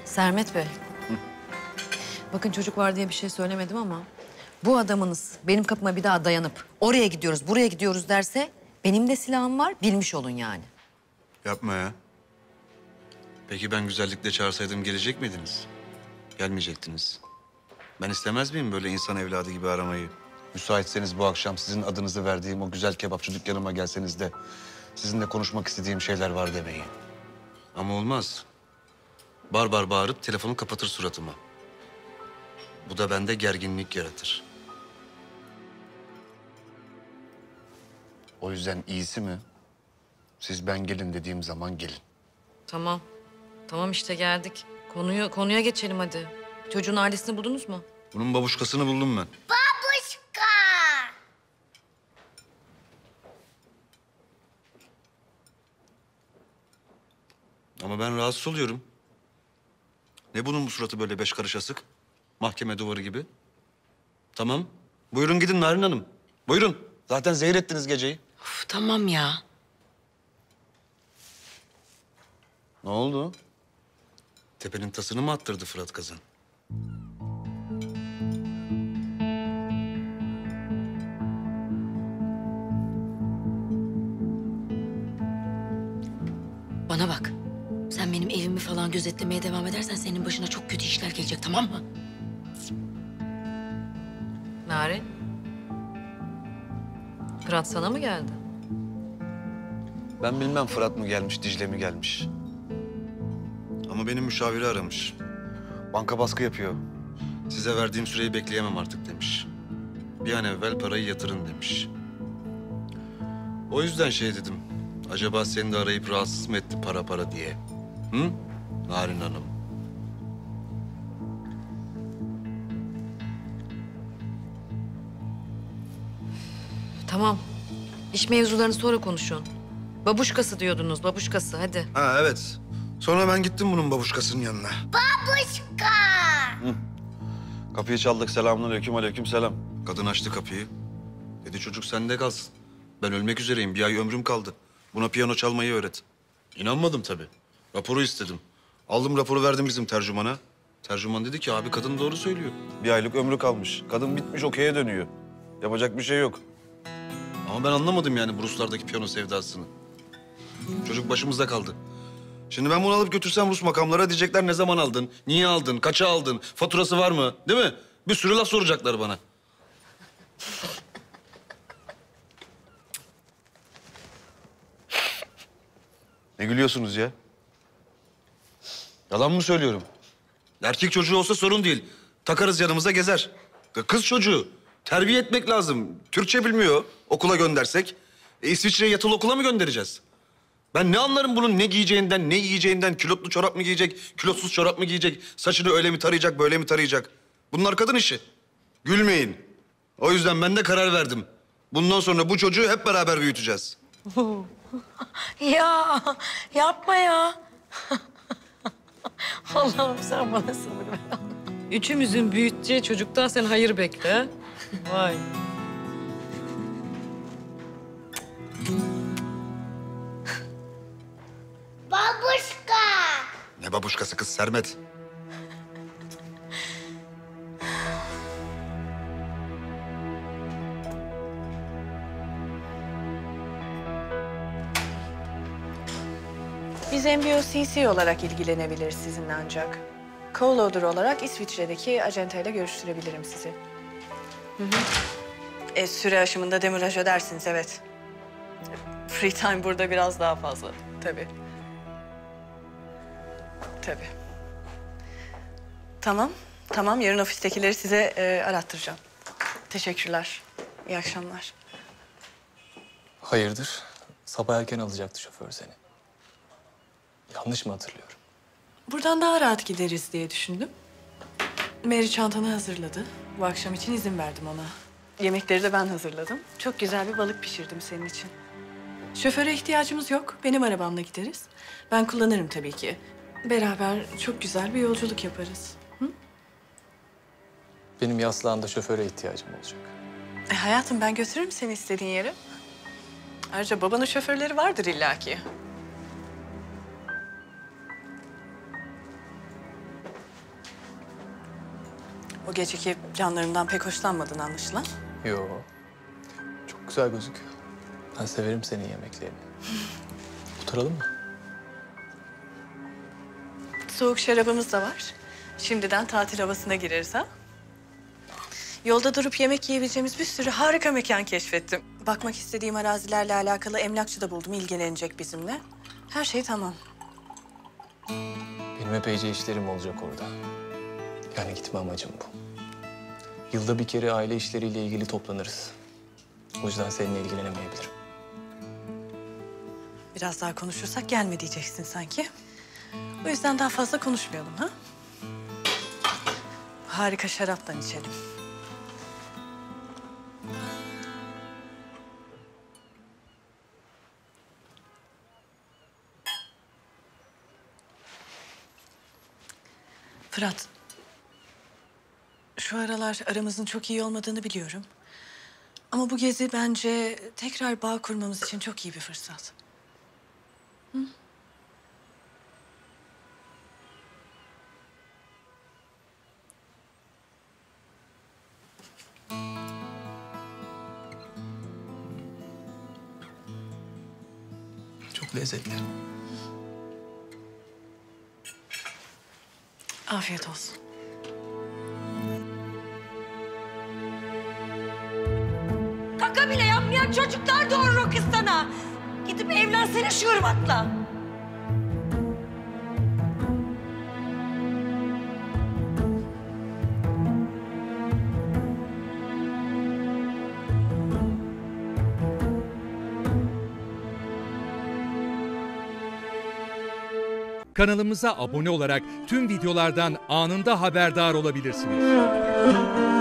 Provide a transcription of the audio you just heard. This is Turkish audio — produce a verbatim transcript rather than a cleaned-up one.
Sermet Bey. Hı. Bakın çocuk var diye bir şey söylemedim ama... bu adamınız benim kapıma bir daha dayanıp oraya gidiyoruz, buraya gidiyoruz derse... benim de silahım var, bilmiş olun yani. Yapma ya. Peki ben güzellikle çağırsaydım gelecek miydiniz? Gelmeyecektiniz. Ben istemez miyim böyle insan evladı gibi aramayı? Müsaitseniz bu akşam sizin adınızı verdiğim o güzel kebapçı dükkanıma gelseniz de... sizinle konuşmak istediğim şeyler var demeyi. Ama olmaz. Bar bar bağırıp telefonu kapatır suratıma. Bu da bende gerginlik yaratır. O yüzden iyisi mi? Siz ben gelin dediğim zaman gelin. Tamam. Tamam işte geldik. Konuyu, konuya geçelim hadi. Çocuğun ailesini buldunuz mu? Bunun babuşkasını buldum ben. Babuşka! Ama ben rahatsız oluyorum. Ne bunun bu suratı böyle beş karış asık? Mahkeme duvarı gibi. Tamam. Buyurun gidin Narin Hanım. Buyurun. Zaten zehir ettiniz geceyi. Uf, tamam ya. Ne oldu? Tepenin tasını mı attırdı Fırat Kazan? Bana bak. Sen benim evimi falan gözetlemeye devam edersen senin başına çok kötü işler gelecek, tamam mı? Narin. Fırat sana mı geldi? Ben bilmem Fırat mı gelmiş, Dicle mi gelmiş. Ama benim müşaviri aramış. Banka baskı yapıyor. Size verdiğim süreyi bekleyemem artık demiş. Bir an evvel parayı yatırın demiş. O yüzden şey dedim. Acaba seni de arayıp rahatsız mı etti para para diye? Hı? Narin Hanım. Tamam. İş mevzularını sonra konuşun. Babuşkası diyordunuz, babuşkası. Hadi. Ha evet. Sonra ben gittim bunun babuşkasının yanına. Babuşka! Hı. Kapıyı çaldık. Selamünaleyküm, aleyküm selam. Kadın açtı kapıyı. Dedi çocuk sende kalsın. Ben ölmek üzereyim. Bir ay ömrüm kaldı. Buna piyano çalmayı öğret. İnanmadım tabii. Raporu istedim. Aldım raporu verdim bizim tercümana. Tercüman dedi ki abi kadın doğru söylüyor. Bir aylık ömrü kalmış. Kadın bitmiş okey'e dönüyor. Yapacak bir şey yok. Ama ben anlamadım yani bu Ruslardaki piyano sevdasını. Çocuk başımızda kaldı. Şimdi ben bunu alıp götürsem Rus makamlara diyecekler ne zaman aldın, niye aldın, kaça aldın, faturası var mı? Değil mi? Bir sürü laf soracaklar bana. Ne gülüyorsunuz ya? Yalan mı söylüyorum? Erkek çocuğu olsa sorun değil. Takarız yanımıza gezer. Kız çocuğu. Terbiye etmek lazım. Türkçe bilmiyor. Okula göndersek. E, İsviçre'ye yatılı okula mı göndereceğiz? Ben ne anlarım bunun ne giyeceğinden, ne yiyeceğinden, külotlu çorap mı giyecek, külotsuz çorap mı giyecek, saçını öyle mi tarayacak, böyle mi tarayacak? Bunlar kadın işi. Gülmeyin. O yüzden ben de karar verdim. Bundan sonra bu çocuğu hep beraber büyüteceğiz. Ya yapma ya. Allah'ım sen bana sabır ver. Üçümüzün büyüteceği çocuktan sen hayır bekle. ha? Vay. Babuşka! Ne babuşkası kız Sermet? Biz M B O C C olarak ilgilenebiliriz sizinle ancak. Co-loader olarak İsviçre'deki acenteyle görüştürebilirim sizi. Hı hı. E, süre aşımında demiraj ödersiniz, evet. Free time burada biraz daha fazla, tabii. Tabii. Tamam, tamam. Yarın ofistekileri size e, arattıracağım. Teşekkürler. İyi akşamlar. Hayırdır? Sabah erken alacaktı şoför seni. Yanlış mı hatırlıyorum? Buradan daha rahat gideriz diye düşündüm. Mary çantanı hazırladı. Bu akşam için izin verdim ona. Yemekleri de ben hazırladım. Çok güzel bir balık pişirdim senin için. Şoföre ihtiyacımız yok. Benim arabamla gideriz. Ben kullanırım tabii ki. Beraber çok güzel bir yolculuk yaparız. Hı? Benim Yaslıhan'da şoföre ihtiyacım olacak. E, hayatım ben götürürüm seni istediğin yere. Ayrıca babanın şoförleri vardır illaki. O geceki planlarımdan pek hoşlanmadın anlaşılan. Yo. Çok güzel gözüküyor. Ben severim senin yemeklerini. Oturalım mı? Soğuk şarabımız da var. Şimdiden tatil havasına gireriz ha. Yolda durup yemek yiyebileceğimiz bir sürü harika mekan keşfettim. Bakmak istediğim arazilerle alakalı emlakçı da buldum, ilgilenecek bizimle. Her şey tamam. Benim epeyce işlerim olacak orada. Yani gitme amacım bu. Yılda bir kere aile işleriyle ilgili toplanırız. O yüzden seninle ilgilenemeyebilirim. Biraz daha konuşursak gelme diyeceksin sanki. O yüzden daha fazla konuşmayalım ha. Harika şaraptan içelim. Fırat, şu aralar aramızın çok iyi olmadığını biliyorum. Ama bu gezi bence tekrar bağ kurmamız için çok iyi bir fırsat. Hı? Çok lezzetli. Afiyet olsun. Kaka bile yapmayan çocuklar doğurur o kız sana. Gidip evlensene şu ırmakla. Kanalımıza abone olarak tüm videolardan anında haberdar olabilirsiniz.